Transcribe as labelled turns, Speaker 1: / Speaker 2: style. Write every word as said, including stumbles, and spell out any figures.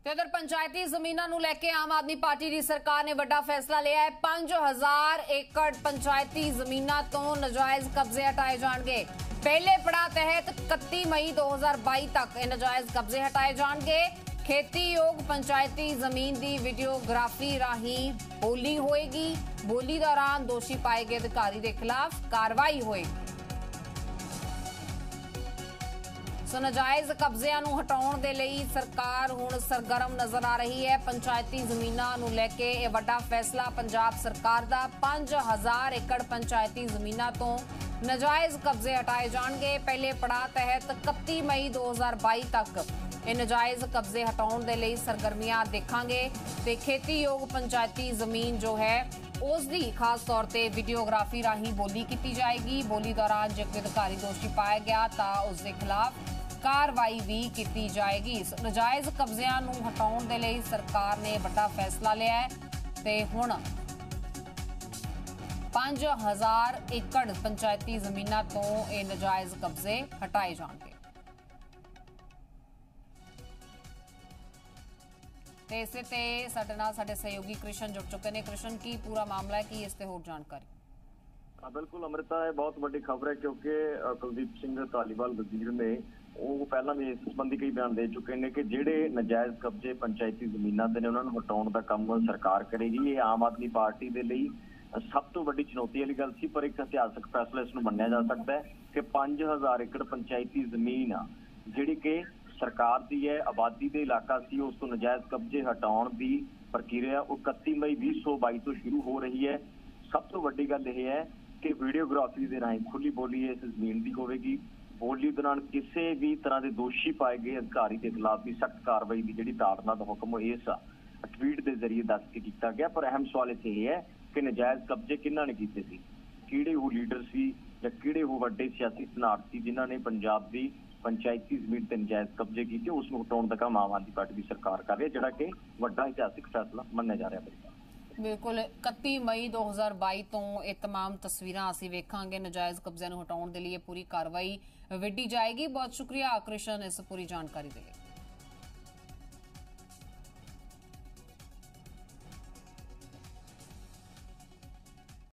Speaker 1: ਤੇ ਉਧਰ ਪੰਚਾਇਤੀ ਜ਼ਮੀਨਾਂ ਨੂੰ ਲੈ ਕੇ ਆਮ ਆਦਮੀ ਪਾਰਟੀ ਦੀ ਸਰਕਾਰ ਨੇ ਵੱਡਾ ਫੈਸਲਾ ਲਿਆ ਹੈ। ਪੰਜ ਹਜ਼ਾਰ ਏਕੜ ਪੰਚਾਇਤੀ ਜ਼ਮੀਨਾਂ ਤੋਂ ਨਜਾਇਜ਼ ਕਬਜ਼ੇ ਹਟਾਏ ਜਾਣਗੇ। ਪਹਿਲੇ ਪੜਾਅ ਤਹਿਤ ਇਕੱਤੀ ਮਈ ਦੋ ਹਜ਼ਾਰ ਬਾਈ ਤੱਕ ਇਹ ਨਜਾਇਜ਼ ਕਬਜ਼ੇ ਹਟਾਏ ਜਾਣਗੇ। ਖੇਤੀਯੋਗ ਪੰਚਾਇਤੀ ਜ਼ਮੀਨ ਦੀ ਵੀਡੀਓਗ੍ਰਾਫੀ ਰਾਹੀਂ ਬੋਲੀ ਹੋਏਗੀ। ਬੋਲੀ ਦੌਰਾਨ ਦੋਸ਼ੀ ਪਾਏ ਗਏ ਅਧਿਕਾਰੀ ਦੇ ਖਿਲਾਫ ਕਾਰਵਾਈ ਹੋਏਗੀ। ਸੋ ਨਜਾਇਜ਼ ਕਬਜ਼ਿਆਂ ਨੂੰ ਹਟਾਉਣ ਦੇ ਲਈ ਸਰਕਾਰ ਹੁਣ ਸਰਗਰਮ ਨਜ਼ਰ ਆ ਰਹੀ ਹੈ। ਪੰਚਾਇਤੀ ਜ਼ਮੀਨਾਂ ਨੂੰ ਲੈ ਕੇ ਇਹ ਵੱਡਾ ਫੈਸਲਾ ਪੰਜਾਬ ਸਰਕਾਰ ਦਾ। ਪੰਜ ਹਜ਼ਾਰ ਏਕੜ ਪੰਚਾਇਤੀ ਜ਼ਮੀਨਾਂ ਤੋਂ ਨਜਾਇਜ਼ ਕਬਜ਼ੇ ਹਟਾਏ ਜਾਣਗੇ। ਪਹਿਲੇ ਪੜਾਅ ਤਹਿਤ ਇਕੱਤੀ ਮਈ ਦੋ ਹਜ਼ਾਰ ਬਾਈ ਤੱਕ ਇਹ ਨਜਾਇਜ਼ ਕਬਜ਼ੇ ਹਟਾਉਣ ਦੇ ਲਈ ਸਰਗਰਮੀਆਂ ਦੇਖਾਂਗੇ ਤੇ ਖੇਤੀਯੋਗ ਪੰਚਾਇਤੀ ਜ਼ਮੀਨ ਜੋ ਹੈ ਉਸ ਦੀ ਖਾਸ ਤੌਰ ਤੇ ਵੀਡੀਓਗ੍ਰਾਫੀ ਰਾਹੀਂ ਬੋਲੀ ਕੀਤੀ ਜਾਏਗੀ। ਬੋਲੀ ਦੌਰਾਨ ਜੇ ਕੋਈ ਅਧਿਕਾਰੀ ਦੋਸ਼ੀ ਪਾਇਆ ਗਿਆ ਤਾਂ ਉਸ ਦੇ ਖਿਲਾਫ ਕਾਰਵਾਈ ਵੀ ਕੀਤੀ ਜਾਏਗੀ। ਨਜਾਇਜ਼ ਕਬਜ਼ਿਆਂ ਨੂੰ ਹਟਾਉਣ ਦੇ ਲਈ ਸਰਕਾਰ ਨੇ ਵੱਡਾ ਫੈਸਲਾ ਲਿਆ ਹੈ ਤੇ ਹੁਣ ਪੰਜ ਹਜ਼ਾਰ ਏਕੜ ਪੰਚਾਇਤੀ ਜ਼ਮੀਨਾਂ ਤੋਂ ਇਹ ਨਜਾਇਜ਼ ਕਬਜ਼ੇ ਹਟਾਏ ਜਾਣਗੇ। ਤੇ ਇਸੇ ਤੇ ਸਾਡੇ ਨਾਲ ਸਾਡੇ ਸਹਿਯੋਗੀ ਕ੍ਰਿਸ਼ਨ ਜੁੜ ਚੁੱਕੇ ਨੇ। ਕ੍ਰਿਸ਼ਨ, ਕੀ ਪੂਰਾ ਮਾਮਲਾ ਹੈ, ਕੀ ਇਸ ਤੇ ਹੋਰ ਜਾਣਕਾਰੀ?
Speaker 2: बिल्कुल अमृता, है बहुत बड़ी खबर है क्योंकि कुलदीप सिंह धालीवाल वजीर ने वो पहला भी इस संबंधी कई बयान दे चुके हैं कि ਜਿਹੜੇ ਨਜਾਇਜ਼ ਕਬਜ਼ੇ ਪੰਚਾਇਤੀ ਜ਼ਮੀਨਾਂ ਦੇ ਨੇ ਉਹਨਾਂ ਨੂੰ ਹਟਾਉਣ ਦਾ ਕੰਮ ਸਰਕਾਰ ਕਰੇਗੀ। ਇਹ ਆਮ ਆਦਮੀ ਪਾਰਟੀ ਦੇ ਲਈ ਸਭ ਤੋਂ ਵੱਡੀ ਚੁਣੌਤੀ ਵਾਲੀ ਗੱਲ ਸੀ, ਪਰ ਇੱਕ ਇਤਿਹਾਸਕ ਫੈਸਲਾ ਇਸ ਨੂੰ ਮੰਨਿਆ ਜਾ ਸਕਦਾ ਹੈ ਕਿ ਪੰਜ ਹਜ਼ਾਰ ਏਕੜ ਪੰਚਾਇਤੀ ਜ਼ਮੀਨ ਆ ਜਿਹੜੀ ਕਿ ਸਰਕਾਰ ਦੀ ਹੈ, ਆਬਾਦੀ ਦੇ ਇਲਾਕਾ ਸੀ, ਉਸ ਤੋਂ ਨਜਾਇਜ਼ ਕਬਜ਼ੇ ਹਟਾਉਣ ਦੀ ਪ੍ਰਕਿਰਿਆ ਉਹ ਇਕੱਤੀ ਮਈ ਵੀਹ ਸੌ ਬਾਈ ਤੋਂ ਸ਼ੁਰੂ ਹੋ ਰਹੀ ਹੈ। ਸਭ ਤੋਂ ਵੱਡੀ ਗੱਲ ਇਹ ਹੈ ਕਿ ਵੀਡੀਓਗ੍ਰਾਫੀ ਦੇ ਰਾਹੀਂ ਖੁੱਲੀ ਬੋਲੀ ਇਸ ਜ਼ਮੀਨ ਦੀ ਹੋਵੇਗੀ। ਬੋਲੀ ਦੌਰਾਨ ਕਿਸੇ ਵੀ ਤਰ੍ਹਾਂ ਦੇ ਦੋਸ਼ੀ ਪਾਏ ਗਏ ਅਧਿਕਾਰੀ ਦੇ ਖਿਲਾਫ ਵੀ ਸਖਤ ਕਾਰਵਾਈ ਦੀ ਜਿਹੜੀ ਤਾੜਨਾ ਦਾ ਹੁਕਮ ਇਸ ਟਵੀਟ ਦੇ ਜ਼ਰੀਏ ਦੱਸ ਕੇ ਕੀਤਾ ਗਿਆ। ਪਰ ਅਹਿਮ ਸਵਾਲ ਇੱਥੇ ਇਹ ਹੈ ਕਿ ਨਜਾਇਜ਼ ਕਬਜ਼ੇ ਕਿਹਨਾਂ ਨੇ ਕੀਤੇ ਸੀ, ਕਿਹੜੇ ਉਹ ਲੀਡਰ ਸੀ ਜਾਂ ਕਿਹੜੇ ਉਹ ਵੱਡੇ ਸਿਆਸੀ ਧਨਾੜ ਸੀ ਜਿਨ੍ਹਾਂ ਨੇ ਪੰਜਾਬ ਦੀ ਪੰਚਾਇਤੀ ਜ਼ਮੀਨ ਤੇ ਨਜਾਇਜ਼ ਕਬਜ਼ੇ ਕੀਤੇ। ਉਸ ਨੂੰ ਹਟਾਉਣ ਦਾ ਕੰਮ ਆਮ ਆਦਮੀ ਪਾਰਟੀ ਦੀ ਸਰਕਾਰ ਕਰ ਰਹੀ ਹੈ, ਜਿਹੜਾ ਕਿ ਵੱਡਾ ਇਤਿਹਾਸਿਕ ਫੈਸਲਾ ਮੰਨਿਆ ਜਾ ਰਿਹਾ।
Speaker 1: ਬਿਲਕੁਲ ਇਕੱਤੀ ਮਈ ਦੋ ਹਜ਼ਾਰ ਬਾਈ ਤੋਂ ਇਹ तमाम ਤਸਵੀਰਾਂ ਅਸੀਂ ਵੇਖਾਂਗੇ। ਨਜਾਇਜ਼ ਕਬਜ਼ਿਆਂ ਨੂੰ ਹਟਾਉਣ ਦੇ ਲਈ ਪੂਰੀ ਕਾਰਵਾਈ ਵਿੱਢੀ ਜਾਏਗੀ। ਬਹੁਤ ਸ਼ੁਕਰੀਆ ਕ੍ਰਿਸ਼ਨ ਇਸ ਪੂਰੀ ਜਾਣਕਾਰੀ ਦੇ ਲਈ।